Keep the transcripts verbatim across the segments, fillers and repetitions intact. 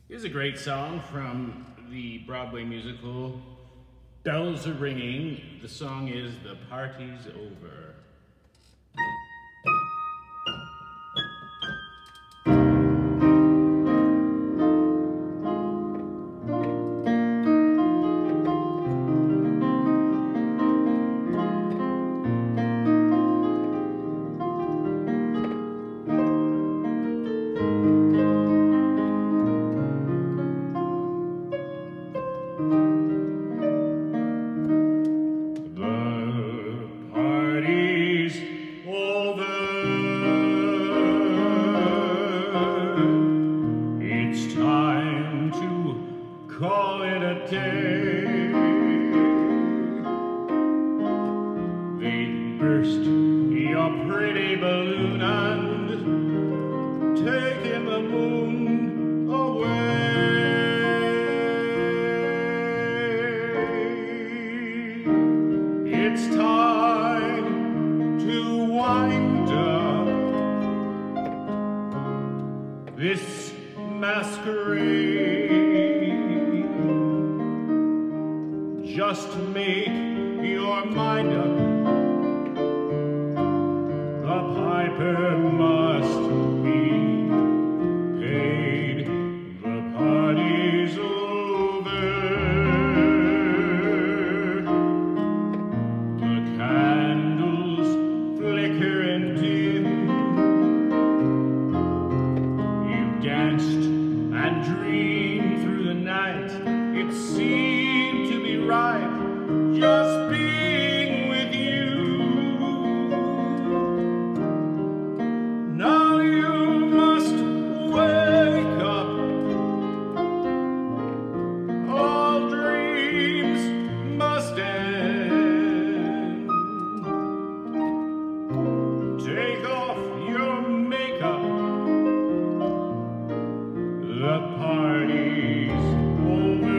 Here's a great song from the Broadway musical Bells Are Ringing. The song is The Party's Over. Call it a day. They burst your pretty balloon and taking the moon away. It's time to wind up this masquerade. Just make your mind up. The piper must be paid. The party's over. The candles flicker and dim. You danced and dreamed through the night. It seemed to be right just being with you. Now you must wake up. All dreams must end. Take off your makeup. The party's over.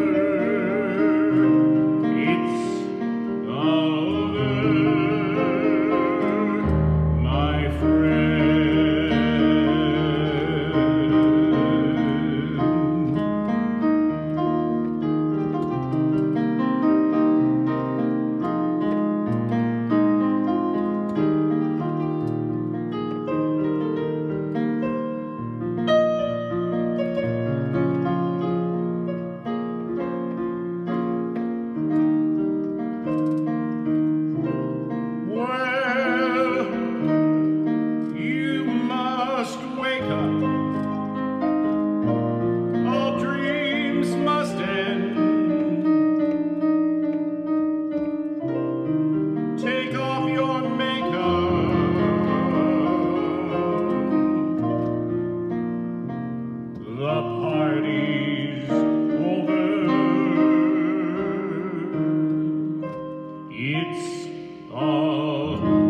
The party's over. It's all